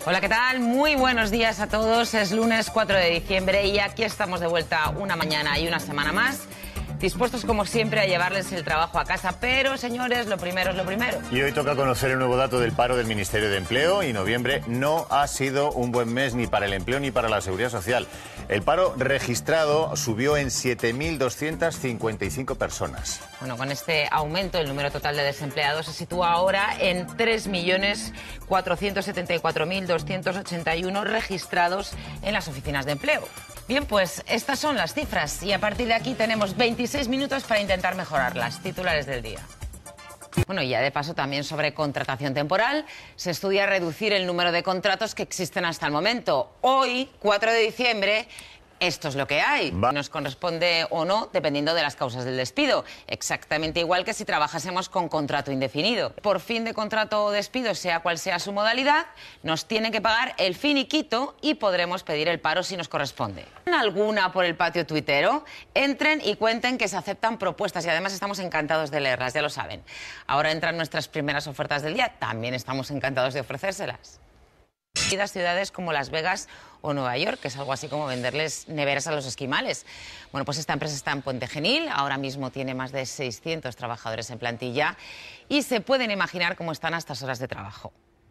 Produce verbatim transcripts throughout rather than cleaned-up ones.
Hola, ¿qué tal? Muy buenos días a todos. Es lunes cuatro de diciembre y aquí estamos de vuelta una mañana y una semana más. Dispuestos, como siempre, a llevarles el trabajo a casa. Pero, señores, lo primero es lo primero. Y hoy toca conocer el nuevo dato del paro del Ministerio de Empleo. Y noviembre no ha sido un buen mes ni para el empleo ni para la seguridad social. El paro registrado subió en siete mil doscientas cincuenta y cinco personas. Bueno, con este aumento, el número total de desempleados se sitúa ahora en tres millones cuatrocientos setenta y cuatro mil doscientos ochenta y uno registrados en las oficinas de empleo. Bien, pues estas son las cifras y a partir de aquí tenemos veintiséis minutos para intentar mejorarlas. Titulares del día. Bueno, y ya de paso también sobre contratación temporal. Se estudia reducir el número de contratos que existen hasta el momento. Hoy, cuatro de diciembre... Esto es lo que hay. Va. Nos corresponde o no, dependiendo de las causas del despido. Exactamente igual que si trabajásemos con contrato indefinido. Por fin de contrato o despido, sea cual sea su modalidad, nos tienen que pagar el finiquito y podremos pedir el paro si nos corresponde. ¿Alguna por el patio tuitero? Entren y cuenten que se aceptan propuestas y además estamos encantados de leerlas, ya lo saben. Ahora entran nuestras primeras ofertas del día, también estamos encantados de ofrecérselas. Ciudades como Las Vegas o Nueva York, que es algo así como venderles neveras a los esquimales. Bueno, pues esta empresa está en Puente Genil, ahora mismo tiene más de seiscientos trabajadores en plantilla y se pueden imaginar cómo están a estas horas de trabajo.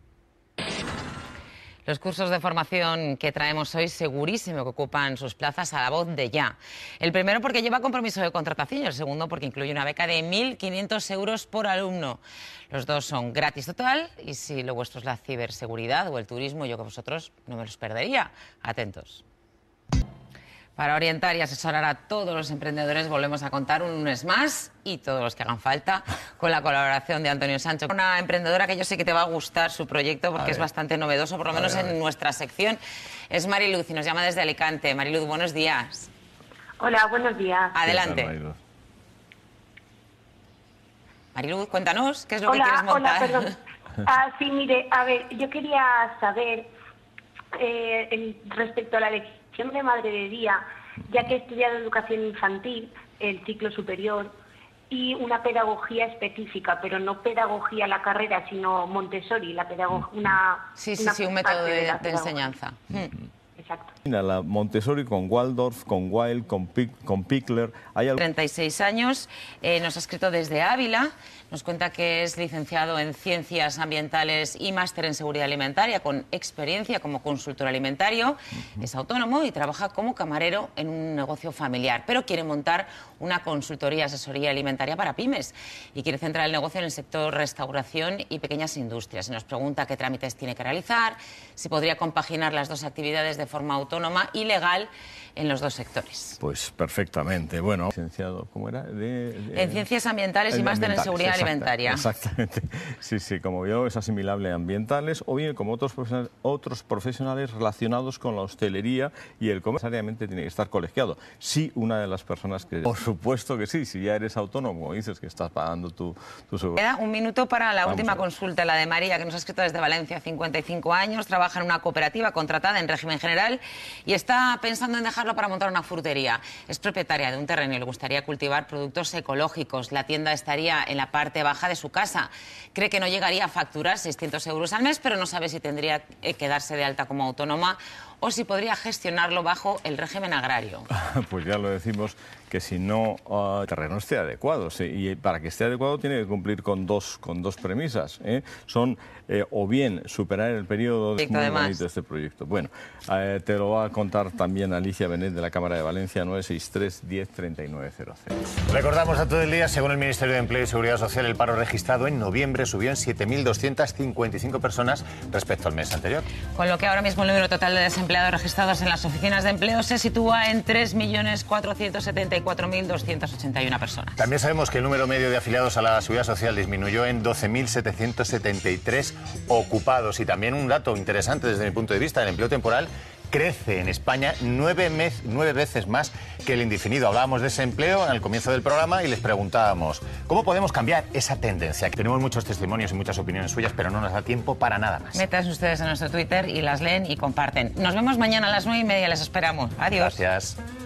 Los cursos de formación que traemos hoy segurísimo que ocupan sus plazas a la voz de ya. El primero porque lleva compromiso de contratación y el segundo porque incluye una beca de mil quinientos euros por alumno. Los dos son gratis total y si lo vuestro es la ciberseguridad o el turismo, yo que vosotros no me los perdería. Atentos. Para orientar y asesorar a todos los emprendedores volvemos a contar un lunes más y todos los que hagan falta con la colaboración de Antonio Sancho. Una emprendedora que yo sé que te va a gustar su proyecto porque es bastante novedoso, por lo menos en nuestra sección. Es Mariluz y nos llama desde Alicante. Mariluz, buenos días. Hola, buenos días. Adelante. Mariluz? Mariluz, cuéntanos, ¿qué es lo hola, que quieres montar? Hola, perdón. Ah, sí, mire, a ver, yo quería saber eh, el, respecto a la elección de madre de día, ya que he estudiado educación infantil, el ciclo superior, y una pedagogía específica, pero no pedagogía la carrera, sino Montessori, la pedagogía, una... Sí, sí, una sí, un método de, de, de enseñanza. Mm. Exacto. La Montessori con Waldorf, con Weil, con, Pic, con Pickler. Hay algo... treinta y seis años, eh, nos ha escrito desde Ávila, nos cuenta que es licenciado en Ciencias Ambientales y máster en Seguridad Alimentaria, con experiencia como consultor alimentario, uh-huh. Es autónomo y trabaja como camarero en un negocio familiar, pero quiere montar una consultoría y asesoría alimentaria para pymes y quiere centrar el negocio en el sector restauración y pequeñas industrias. Y nos pregunta qué trámites tiene que realizar, si podría compaginar las dos actividades de forma autónoma y legal en los dos sectores. Pues perfectamente. Bueno, licenciado, ¿cómo era? De, de... En Ciencias Ambientales y máster en Seguridad exacta, Alimentaria. Exactamente. Sí, sí, como veo, es asimilable a ambientales o bien como otros profesionales, otros profesionales relacionados con la hostelería y el comercio. Necesariamente tiene que estar colegiado. Sí, una de las personas que... Por supuesto que sí, si ya eres autónomo, dices que estás pagando tu, tu seguridad. Queda un minuto para la Vamos última consulta, la de María, que nos ha escrito desde Valencia, cincuenta y cinco años, trabaja en una cooperativa contratada en régimen general y está pensando en dejarlo para montar una frutería. Es propietaria de un terreno y le gustaría cultivar productos ecológicos. La tienda estaría en la parte baja de su casa. Cree que no llegaría a facturar seiscientos euros al mes, pero no sabe si tendría que darse de alta como autónoma o si podría gestionarlo bajo el régimen agrario. Pues ya lo decimos, que si no uh, el terreno esté adecuado, sí, y para que esté adecuado tiene que cumplir con dos, con dos premisas, ¿eh? Son eh, o bien superar el periodo de este proyecto. Bueno, eh, te lo va a contar también Alicia Benet de la Cámara de Valencia, nueve seis tres, diez, treinta y nueve cero cero. Recordamos a todo el día, según el Ministerio de Empleo y Seguridad Social, el paro registrado en noviembre subió en siete mil doscientas cincuenta y cinco personas respecto al mes anterior. Con lo que ahora mismo el número total de desempleados registrados en las oficinas de empleo se sitúa en tres millones cuatrocientos setenta y cuatro mil doscientos ochenta y una personas. También sabemos que el número medio de afiliados a la Seguridad Social disminuyó en doce mil setecientos setenta y tres ocupados. Y también un dato interesante desde mi punto de vista, el empleo temporal crece en España nueve, mes, nueve veces más que el indefinido. Hablábamos de ese empleo al comienzo del programa y les preguntábamos ¿cómo podemos cambiar esa tendencia? Tenemos muchos testimonios y muchas opiniones suyas, pero no nos da tiempo para nada más. Metan ustedes en nuestro Twitter y las leen y comparten. Nos vemos mañana a las nueve y media, les esperamos. Adiós. Gracias.